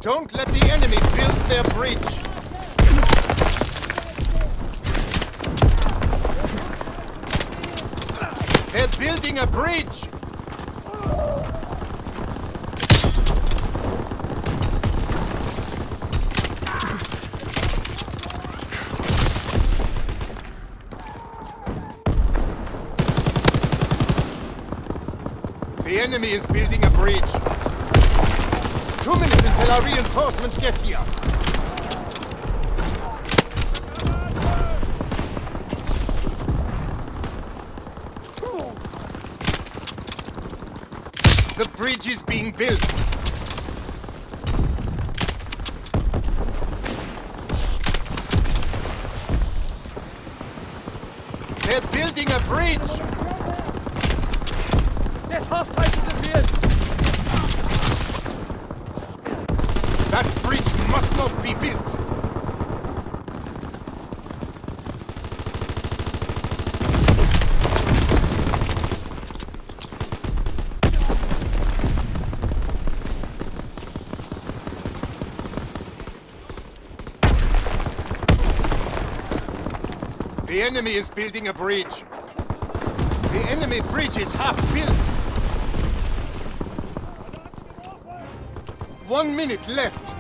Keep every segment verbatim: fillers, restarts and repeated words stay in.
Don't let the enemy build their bridge. They're building a bridge. The enemy is building a bridge. Two minutes until our reinforcements get here. The bridge is being built. They're building a bridge. There's hostile to the field. That bridge must not be built. The enemy is building a bridge. The enemy bridge is half built. One minute left.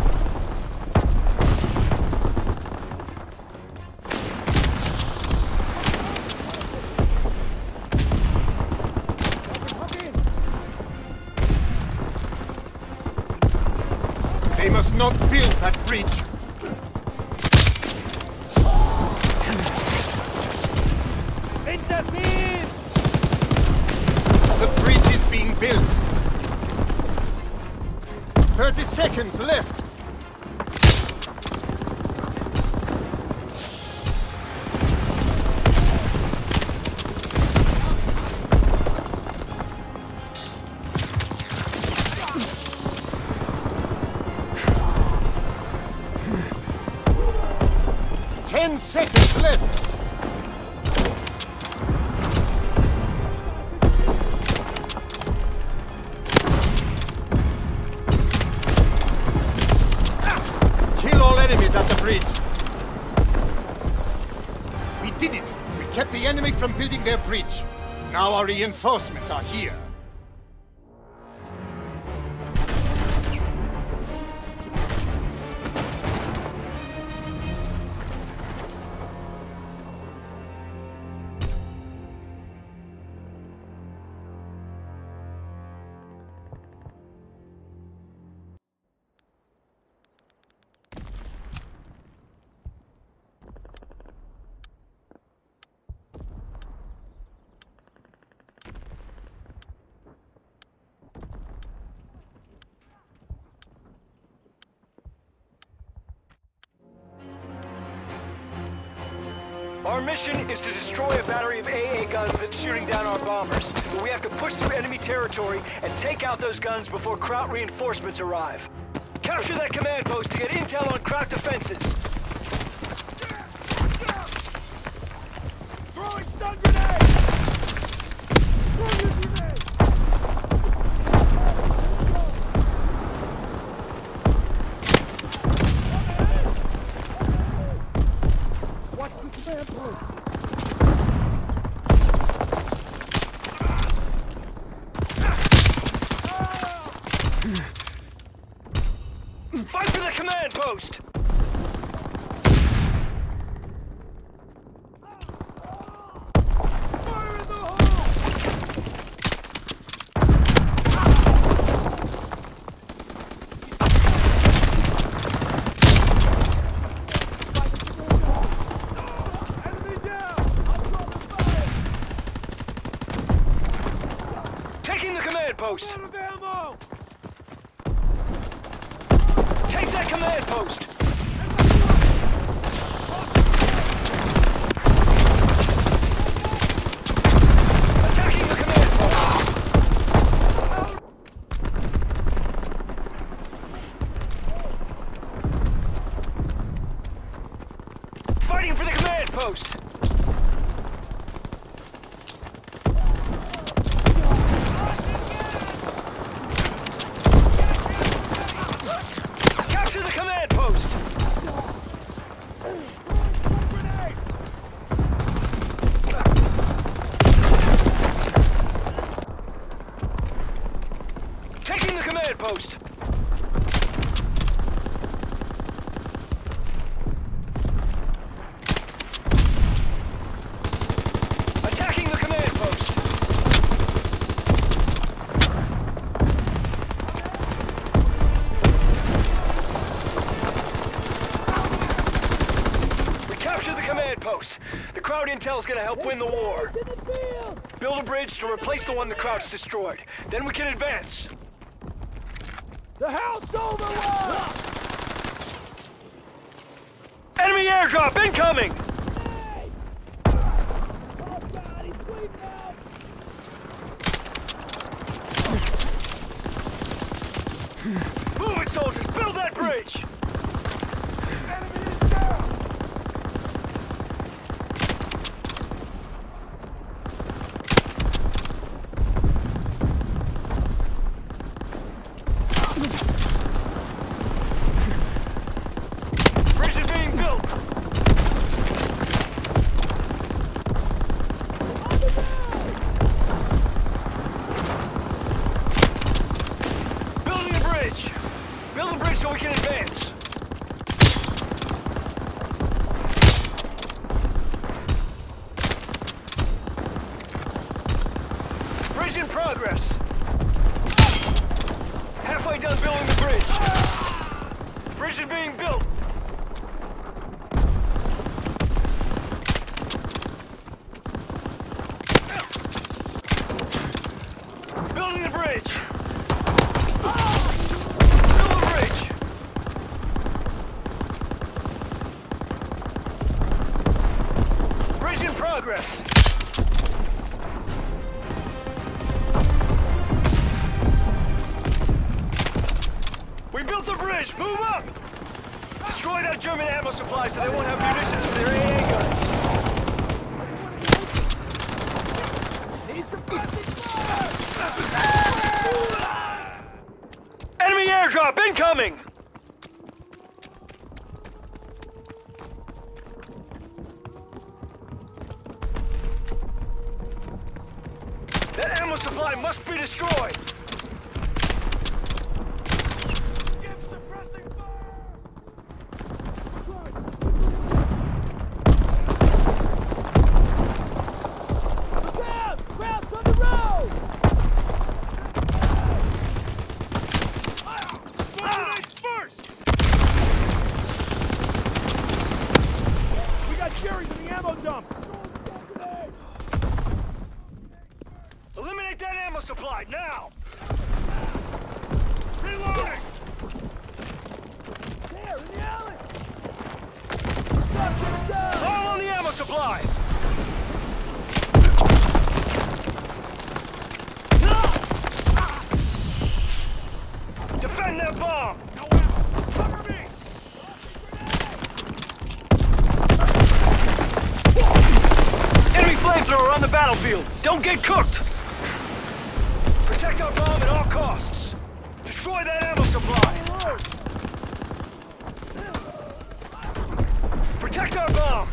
They must not build that bridge. Intervene! The bridge is being built. Thirty seconds left. Ten seconds left. Enemies at the bridge. We did it! We kept the enemy from building their bridge. Now our reinforcements are here. Our mission is to destroy a battery of A A guns that's shooting down our bombers. But we have to push through enemy territory and take out those guns before Kraut reinforcements arrive. Capture that command post to get intel on Kraut defenses. Throwing stun grenade! Throwing a grenade! Watch the command post! Fight for the command post! Fire in the hole! Enemy down! I'm drawing fire! Taking the command post! Out of ammo! Take that command post! Attacking the command post! Fighting for the command post! The Kraut intel is gonna help win the war. It's in the field! Build a bridge to replace the one the Kraut's destroyed. Then we can advance. The house overrun! Enemy airdrop incoming! Hey! Oh God, he's bleeding out! Move it, soldiers! Build that bridge! Enemy is down! Bridge is being built! On the ground! Building the bridge! Build the bridge so we can advance! Bridge in progress! Halfway done building the bridge! Bridge is being built! Building the bridge! Build the bridge! Bridge in progress! We built the bridge! Move up! Destroy that German ammo supply so they won't have munitions for their A A guns! Need some fucking fire! Enemy airdrop incoming! That ammo supply must be destroyed! Give suppressing fire! Look out! Crowd's on the road! First! We got Jerry's in the ammo dump! Eliminate that ammo supply, now! Reloading! There, in the alley! Subject's down! Fire on the ammo supply! Defend that bomb! Cover me! Enemy flamethrower on the battlefield! Don't get cooked! Protect our bomb at all costs! Destroy that ammo supply! Protect our bomb!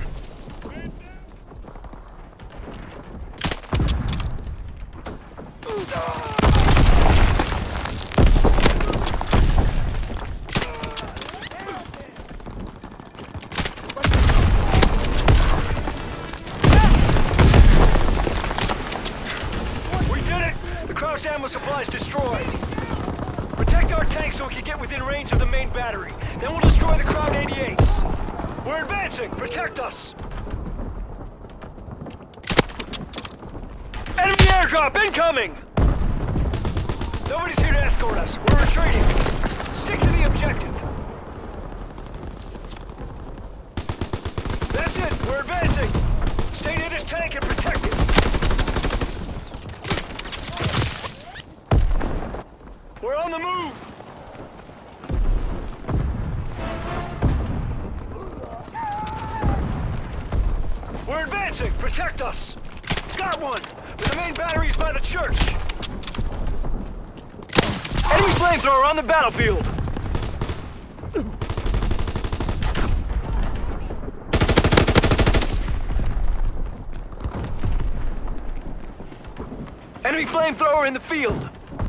We did it! The Kraut's ammo supply is destroyed. Protect our tanks so we can get within range of the main battery. Then we'll destroy the Kraut eighty-eights. We're advancing! Protect us! Enemy airdrop incoming! Nobody's here to escort us. We're retreating. Stick to the objective. That's it. We're advancing. Stay near this tank and protect it. We're on the move. We're advancing. Protect us. Got one. But the main battery is by the church. Enemy flamethrower on the battlefield! Enemy flamethrower in the field!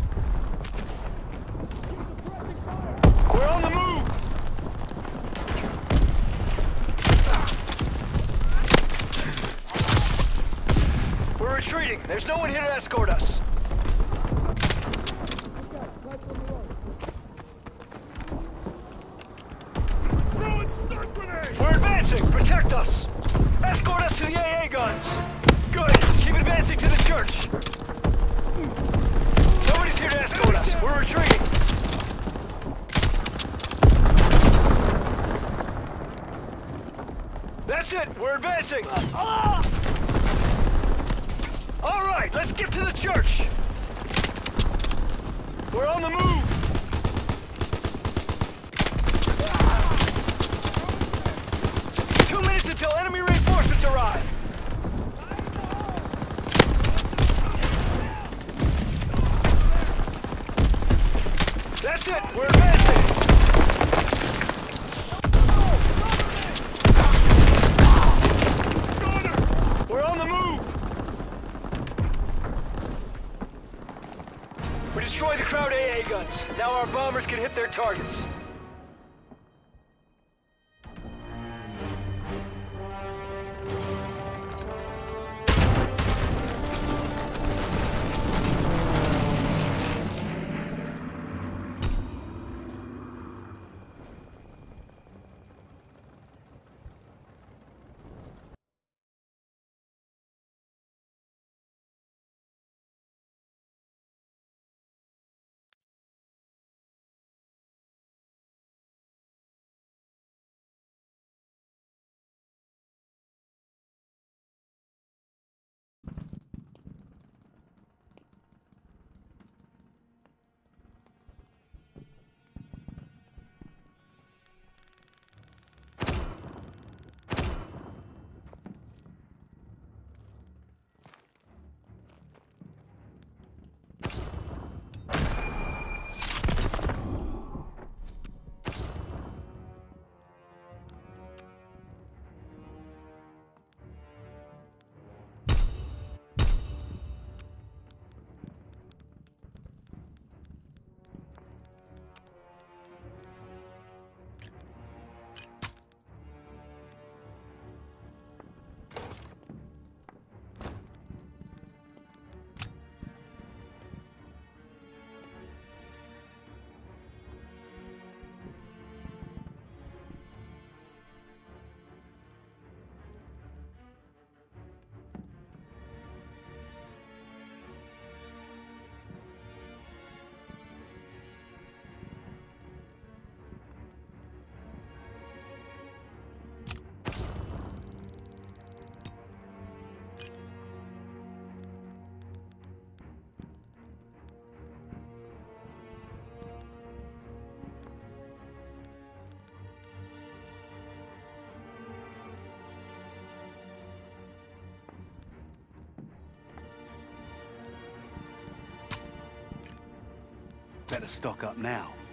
We're on the move! We're retreating. There's no one here to escort us. We're advancing! Protect us! Escort us to That's it! We're advancing! All right, let's get to the church! We're on the move! Two minutes until enemy reinforcements arrive! That's it! We're advancing! We're on the move! We destroyed the Kraut A A guns. Now our bombers can hit their targets. Better stock up now.